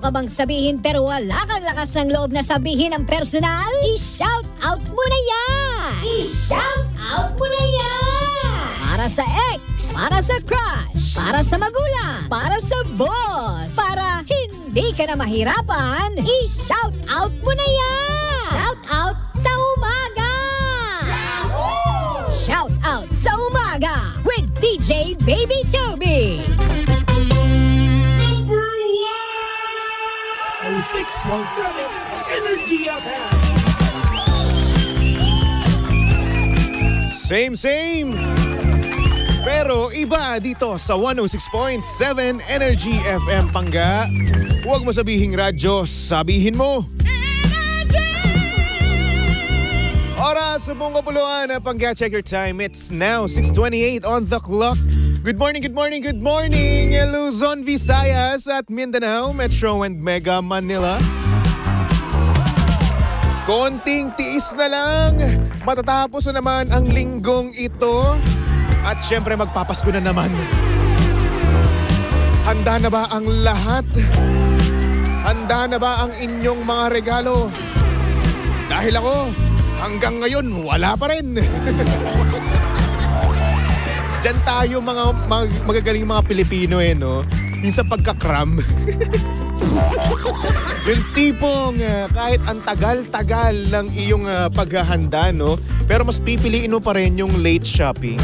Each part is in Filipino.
ka bang sabihin pero wala kang lakas ng loob na sabihin ang personal? I-shout out mo na yan! I-shout out mo na yan! Para sa ex, para sa crush, para sa magulang, para sa boss, para hindi ka na mahirapan, i-shout out mo na yan! Shout out sa umaga! Shout out sa umaga with DJ Baby Toby! 6.7 Energy FM. Same. Pero iba dito sa 106.7 Energy FM Pangga. Huwag mo sabihing radyo, sabihin mo. Oras sa buong kapuluan, Pangga, check your time. It's now 6:28 on the clock. Good morning, Luzon, Visayas at Mindanao, Metro and Mega Manila. Konting tiis na lang, matatapos na naman ang linggong ito. At syempre magpapasko na naman. Handa na ba ang lahat? Handa na ba ang inyong mga regalo? Dahil ako, hanggang ngayon, wala pa rin. Diyan tayo mga magagaling mga Pilipino no? Yung sa pagkakram. Yung tipong kahit ang tagal-tagal ng iyong paghahanda, no? Pero mas pipiliin mo pa rin yung late shopping.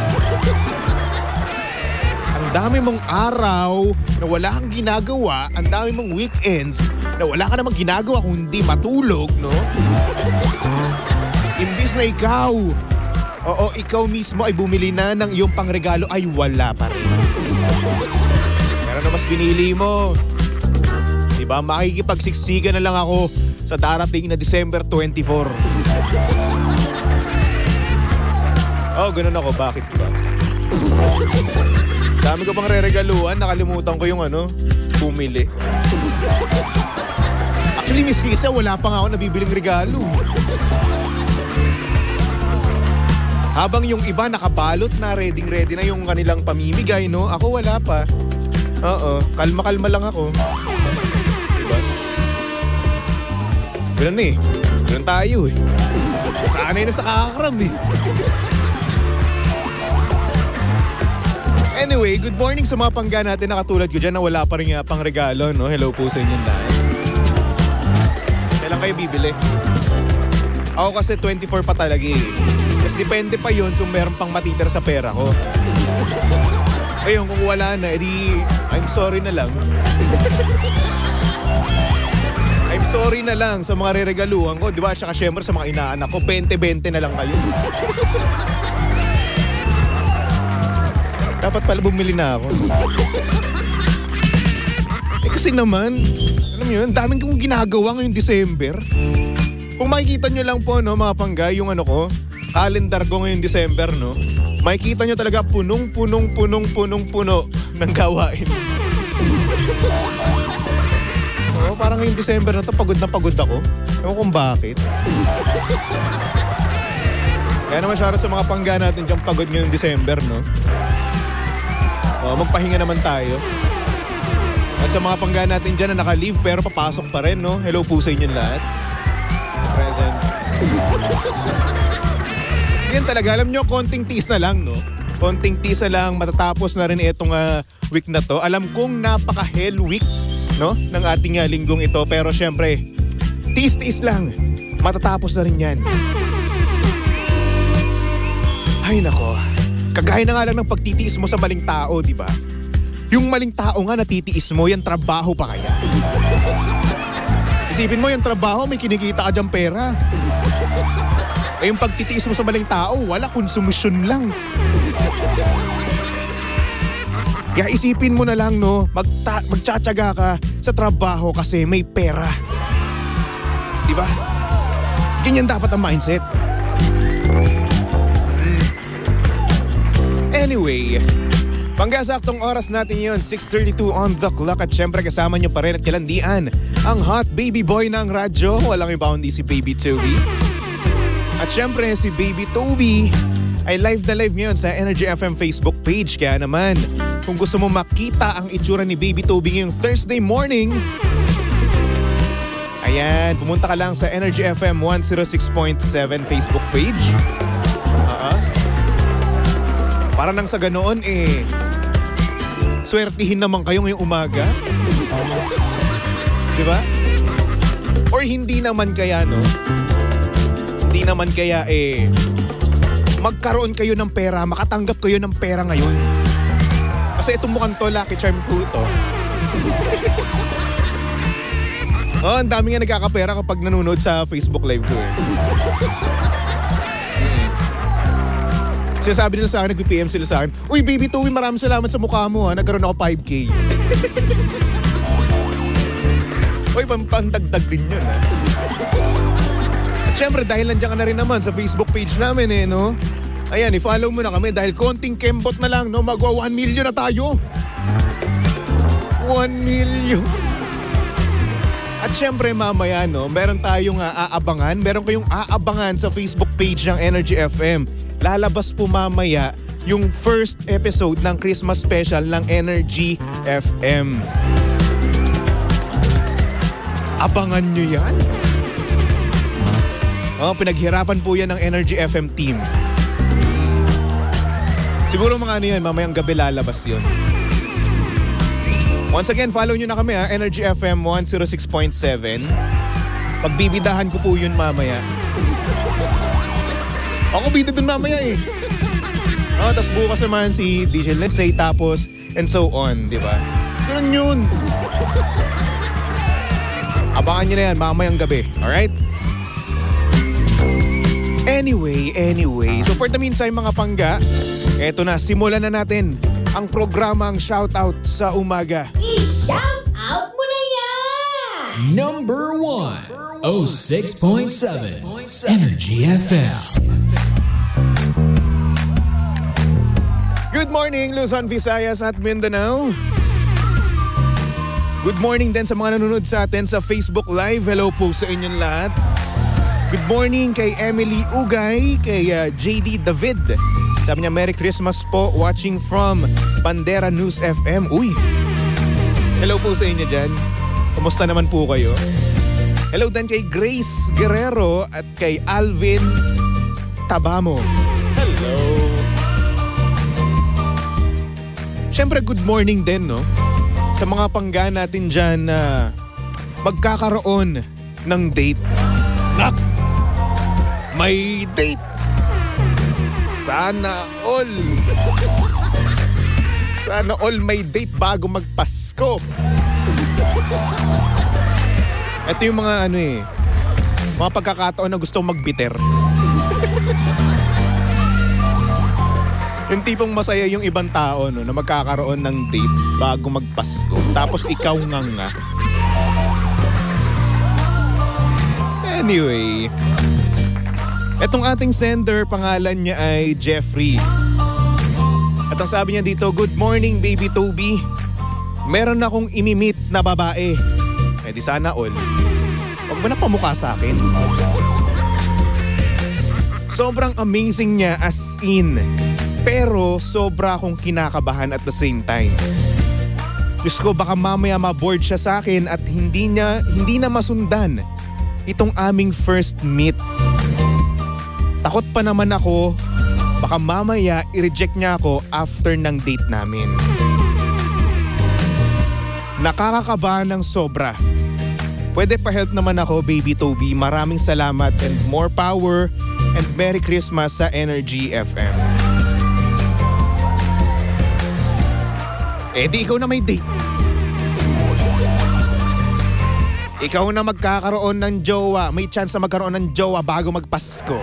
Ang dami mong araw na wala kang ginagawa, ang dami mong weekends na wala ka namang ginagawa kung hindi matulog, no? Imbis na ikaw mismo ay bumili na ng iyong pangregalo ay wala pa rin. Pero na mas pinili mo. Diba, makikipagsiksikan na lang ako sa darating na December 24. Oh, ganun ako. Bakit ba? Dami ko pang re-regaluhan. Nakalimutan ko yung bumili. Actually, Miss Lisa, wala pa nga ako nabibiling regalo. Habang yung iba nakabalot na, ready na yung kanilang pamimigay, no? Ako wala pa. Oo, kalma-kalma lang ako. Diba? Ganun Ganun tayo Sanay na sa kakakram Anyway, good morning sa mga Pangga natin na katulad ko dyan na wala pa rin pang regalo, no? Hello po sa inyong lahat. Kailan kayo bibili? Ako kasi 24 pa talaga Mas depende pa yon kung meron pang matitira sa pera ko. Ayun, kung wala na, edi I'm sorry na lang. I'm sorry na lang sa mga re-regaluhan ko, di ba? Tsaka syempre sa mga inaanak ko, 20-20 na lang kayo. Dapat pala bumili na ako. Kasi naman, alam mo yun, daming kong ginagawa ngayong December. Kung makikita nyo lang po, no, mga Pangga, yung calendar ko ngayong December, no, makikita nyo talaga punong-puno ng gawain. Oo, parang ngayong December na to, pagod na pagod ako. Ewan kung bakit. Kaya naman syara sa mga Pangga natin dyan pagod ngayong December, no. Magpahinga naman tayo. At sa mga Pangga natin dyan na naka-leave pero papasok pa rin, no. Hello po sa inyong lahat. Present. Yan talaga, alam nyo, konting tiis na lang, no? Konting tiis na lang, matatapos na rin itong week na to. Alam kong napaka-hell week, no? Ng ating linggong ito. Pero syempre, tiis-tiis lang. Matatapos na rin yan. Ay nako, kagaya na nga lang ng pagtitiis mo sa maling tao, di ba? Yung maling tao nga natitiis mo, yan trabaho pa kaya? Isipin mo, yung trabaho, may kinikita ka dyang pera. Eh yung pagtitiis mo sa maling tao, wala, konsumisyon lang. Kaya isipin mo na lang, no, magtsatsaga ka sa trabaho kasi may pera. Diba? Ganyan dapat ang mindset. Anyway, panggasaktong oras natin yun, 6:32 on the clock. At syempre kasama nyo pa rin at kalandian ang hot baby boy ng radyo. Walang iba kundi si Baby Toby. At syempre si Baby Toby ay live na live ngayon sa Energy FM Facebook page. Kaya naman, kung gusto mo makita ang itsura ni Baby Toby ngayong Thursday morning, Ayan, pumunta ka lang sa Energy FM 106.7 Facebook page. Para nang sa ganoon swertihin naman kayo ngayong umaga. Diba? Or hindi naman kaya, no? Hindi naman kaya magkaroon kayo ng pera, makatanggap kayo ng pera ngayon. Kasi itong mukhang to, Lucky Charm po ito. Ang dami nga nagkakapera kapag nanonood sa Facebook Live ko Sinasabi nila sa akin, nag-PM sila sa akin, "Uy, Baby Towie, maraming salamat sa mukha mo ha. Nagkaroon ako 5K. Uy, pandagdag din yun ha. At syempre, dahil nandiyan ka na rin naman sa Facebook page namin no? Ayan, i-follow mo na kami dahil konting kembot na lang, no? Magwa 1 million na tayo. 1 million. At syempre mamaya, no? Meron tayong aabangan. Meron kayong aabangan sa Facebook page ng Energy FM. Lalabas po mamaya yung first episode ng Christmas special ng Energy FM. Abangan nyo yan. Pinaghirapan po yan ng Energy FM team. Siguro mga ano yan, mamayang gabi lalabas yun. Once again, follow nyo na kami Energy FM 106.7. Pagbibidahan ko po yun mamaya. Ako bida dun mamaya tapos bukas naman si DJ Let's Say, tapos and so on, di ba? Ganun yun. Abangan nyo na yan mamayang gabi, alright? Anyway. So for the meantime mga pangga, eto na, simulan na natin ang programang Shoutout sa Umaga. I-shout out mo na yan! Number 1, 06.7 Energy FM. Good morning, Luzon, Visayas at Mindanao. Good morning din sa mga nanonood sa atin sa Facebook Live. Hello po sa inyong lahat. Good morning kay Emily Ugay, kay JD David. Sabi niya, Merry Christmas po, watching from Bandera News FM. Uy, hello po sa inyo dyan. Kumusta naman po kayo? Hello din kay Grace Guerrero at kay Alvin Tabamo. Hello. Siyempre, good morning din, no? Sa mga pangga natin dyan na magkakaroon ng date. Naks! May date! Sana all! Sana all may date bago magpasko. Ito yung mga mga pagkakataon na gusto magbiter. Yung tipong masaya yung ibang tao na magkakaroon ng date bago magpasko. Tapos ikaw nga. Anyway, etong ating sender, pangalan niya ay Jeffrey. At ang sabi niya dito, "Good morning, Baby Towie. Meron akong imimit na babae. Di sana all. Huwag mo na pamukha sa akin." Sobrang amazing niya as in. Pero sobra akong kinakabahan at the same time. Diyos ko, baka mamaya ma-board siya sa akin at hindi na masundan itong aming first meet. Takot pa naman ako, baka mamaya i-reject niya ako after ng date namin. Nakakakabahan ng sobra. Pwede pa-help naman ako, Baby Towie. Maraming salamat and more power and Merry Christmas sa Energy FM. Di ikaw na may date. Ikaw na magkakaroon ng jowa. May chance na magkaroon ng jowa bago magpasko.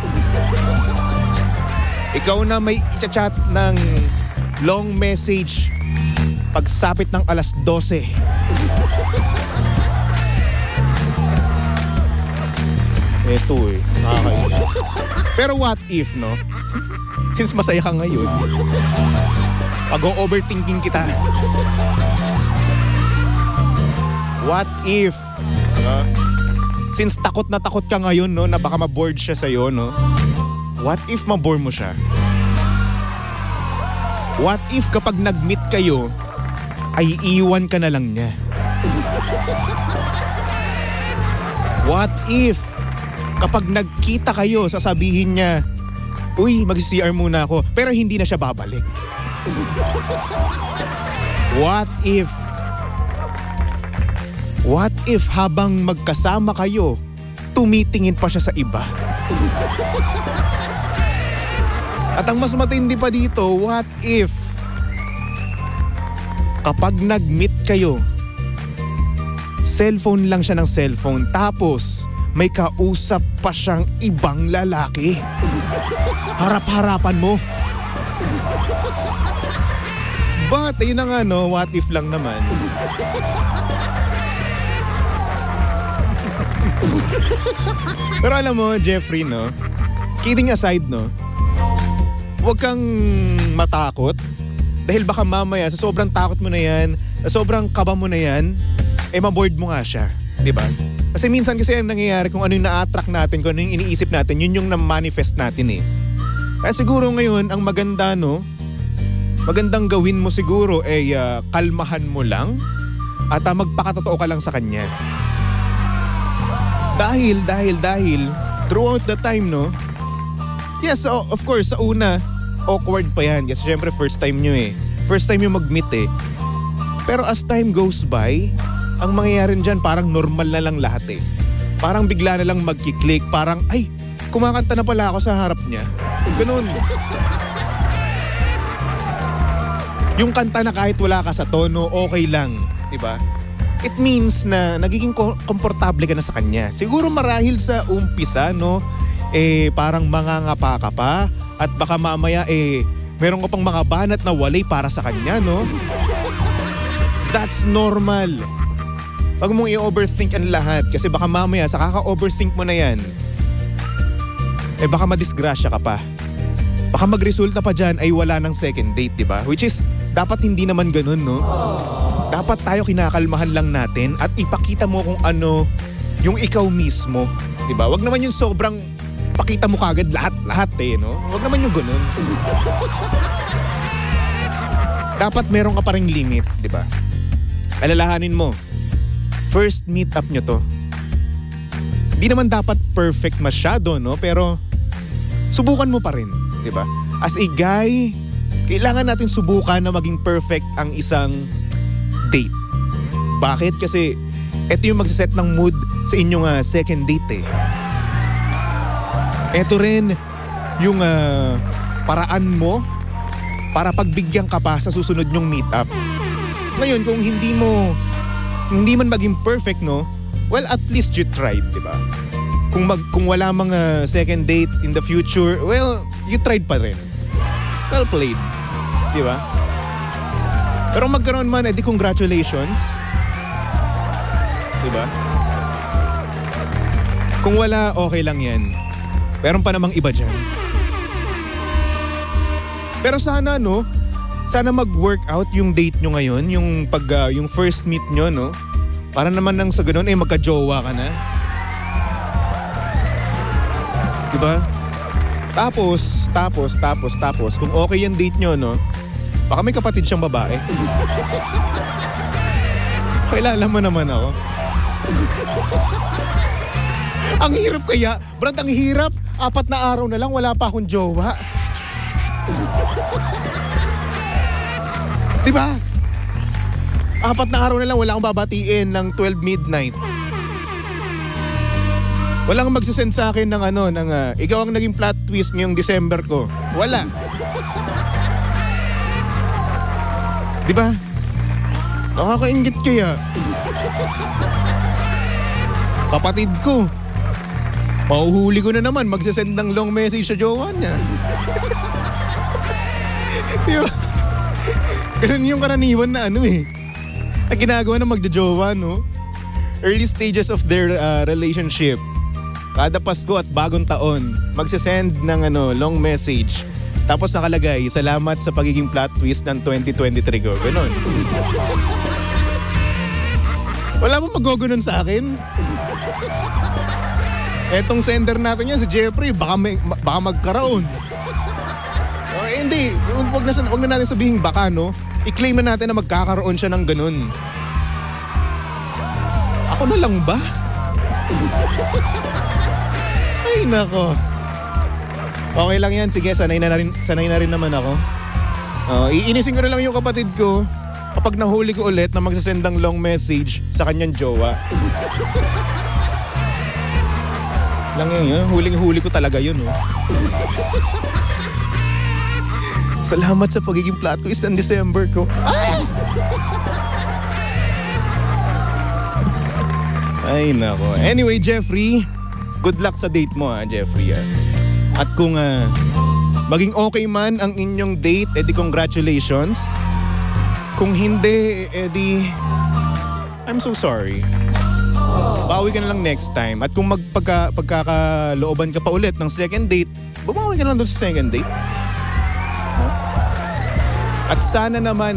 Ikaw na may i-chat ng long message pagsapit ng alas 12. Eto nakakainis. Pero what if, no? Since masaya ka ngayon, pag-overthinking kita. What if, since takot na takot ka ngayon, no, na baka ma-board siya sa'yo, no? What if ma-bore mo siya? What if kapag nag-meet kayo, ay iiwan ka na lang niya? if kapag nagkita kayo, sasabihin niya, uy, mag-CR muna ako, pero hindi na siya babalik? What if habang magkasama kayo, tumitingin pa siya sa iba? At ang mas matindi pa dito, what if kapag nag-meet kayo, cellphone lang siya ng cellphone, tapos may kausap pa siyang ibang lalaki? Harap-harapan mo. But ayun na nga no, what if lang naman. Pero alam mo, Jeffrey, no, kidding aside, no, huwag kang matakot. Dahil baka mamaya, sa sobrang takot mo na yan, sa sobrang kaba mo na yan, maboard mo nga siya. Diba? Kasi minsan kasi ang nangyayari, kung ano yung na-attract natin, kung ano yung iniisip natin, yun yung na-manifest natin eh. Kaya siguro ngayon, ang maganda, no, magandang gawin mo siguro kalmahan mo lang at magpakatotoo ka lang sa kanya. Dahil throughout the time, no, yes, of course, sa una, awkward pa yan. Kasi syempre first time nyo eh. First time nyo mag-meet eh. Pero as time goes by, ang mangyayari dyan parang normal na lang lahat eh. Parang bigla na lang magkiklik. Parang, ay, kumakanta na pala ako sa harap niya. Ganun. Yung kanta na kahit wala ka sa tono, okay lang. Diba? It means na nagiging komportable ka na sa kanya. Siguro marahil sa umpisa, no, parang mangangapa ka pa at baka mamaya meron ka pang mga banat na walay para sa kanya, no? That's normal. Wag mong i-overthink ang lahat kasi baka mamaya sa kaka-overthink mo na yan, baka madisgrasya ka pa. Baka magresulta pa dyan ay wala ng second date, diba? Which is, dapat hindi naman ganun, no? Dapat tayo kinakalmahan lang natin at ipakita mo kung ano yung ikaw mismo. Diba? Wag naman yung sobrang pakita mo kagad lahat no? Wag naman yung ganun. Dapat meron ka pa ring limit, diba? Alalahanin mo, first meet up nyo to. Di naman dapat perfect masyado, no? Pero subukan mo pa rin, diba? As a guy, kailangan natin subukan na maging perfect ang isang date. Bakit? Kasi ito yung magsiset ng mood sa inyong second date eh. Ito rin yung paraan mo para pagbigyan ka pa sa susunod nyong meet up. Ngayon, kung hindi man maging perfect, no? Well, at least you tried, diba? Kung wala mga second date in the future, well, you tried pa rin. Well played. Diba? Pero magkaroon man, edi congratulations. Diba? Kung wala, okay lang yan. Meron pa namang iba dyan. Pero sana, no? Sana mag-work out yung date nyo ngayon, yung first meet nyo, no? Para naman nang sa ganun, magka-jowa ka na. Diba? Tapos, kung okay yung date nyo, no? Baka may kapatid siyang babae. Kilala mo naman ako. Ang hirap kaya. Brad, ang hirap. 4 na araw na lang, wala pa akong jowa. Diba? 4 na araw na lang, wala akong babatiin ng 12 midnight. Walang magsisend sa akin ng ikaw ang naging plot twist ngayong December ko. Wala. Diba? Nakakaingit kaya. Kapatid ko. Mahuhuli ko na naman magsisend ng long message sa jowa niya. Diba? Ganun yung karaniwan na na ginagawa na magjojowa, no? Early stages of their relationship. Kada Pasko at bagong taon, magsisend ng long message. Tapos nakalagay, salamat sa pagiging plot twist ng 2023 ko. Ganon. Wala mo magogonon sa akin? Etong sender natin yan, si Jeffrey, baka magkaroon. Hindi, wag na natin sabihin baka, no? I-claim na natin na magkakaroon siya ng ganun. Ako na lang ba? Ay, nako. Okay lang yan. Sige, sanay na rin naman ako. Iinisin ko na lang yung kapatid ko kapag nahuli ko ulit na magsasend ng long message sa kanyang jowa. Lang yun. Huling-huli ko talaga yun. Oh. Salamat sa pagiging plot twist ng December ko. Ay, nako. Anyway, Jeffrey, good luck sa date mo, Jeffrey. At kung maging okay man ang inyong date, edi congratulations. Kung hindi, edi I'm so sorry. Bawi ka na lang next time. At kung pagkakalooban ka pa ulit ng second date, bumawi ka na lang doon sa second date. At sana naman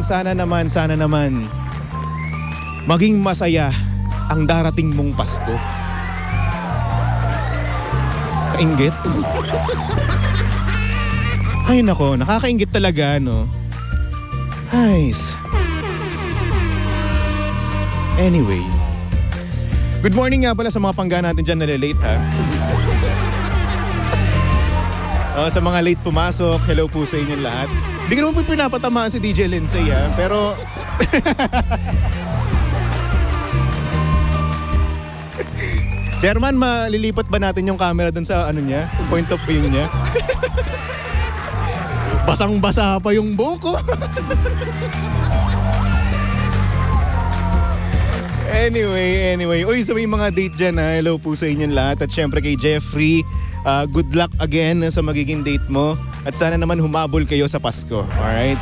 maging masaya ang darating mong Pasko. Kainggit? Ay nako, nakakainggit talaga, no? Nice. Anyway, good morning nga pala sa mga pangga natin dyan na late, ha? Sa mga late pumasok, hello po sa inyo lahat. Hindi ko naman po pinapatamaan si DJ Lindsay, ha? Pero Chairman, malilipat ba natin yung camera dun sa niya? Point of view niya? Basang-basa pa yung buko. Anyway. Uy, sa may mga date dyan, hello po sa inyong lahat. At syempre kay Jeffrey, good luck again sa magiging date mo. At sana naman humabol kayo sa Pasko. Alright?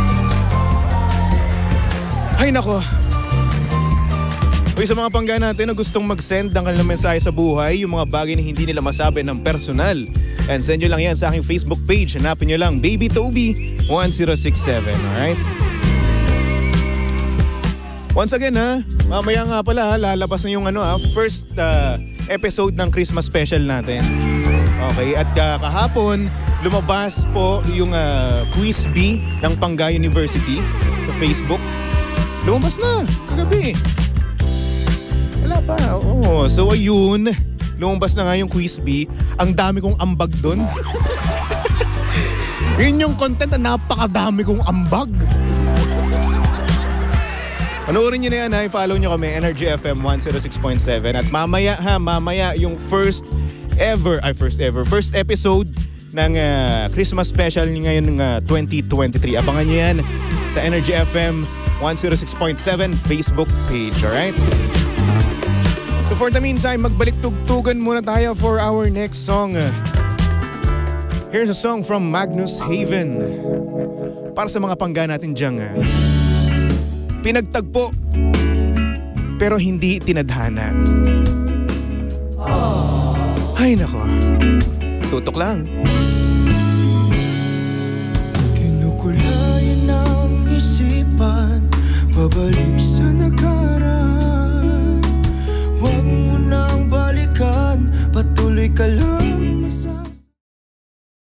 Ay nako. Uy, sa mga pangga natin na gustong mag-send ng kanilang mensahe sa buhay, yung mga bagay na hindi nila masabi ng personal, and send nyo lang yan sa aking Facebook page. Hanapin nyo lang Baby Toby 1067. Alright? Once again, mamaya nga pala lalabas na yung first episode ng Christmas special natin. Okay, at kahapon lumabas po yung Quiz Bee ng Pangga University sa Facebook. Lumabas na kagabi. Wala pa. Oo. So ayun, lumabas na nga yung Quiz Bee. Ang dami kong ambag doon. Yun yung content na napakadami kong ambag. Panoorin nyo na yan, i-follow nyo kami, Energy FM 106.7. At mamaya yung first episode ng Christmas special ngayon ng 2023. Abangan nyo yan sa Energy FM 106.7 Facebook page, alright? So for the meantime, magbalik tugtugan muna tayo for our next song. Here's a song from Magnus Haven. Para sa mga pangga natin dyan. Pinagtagpo, pero hindi tinadhana. Ay nako, tutok lang.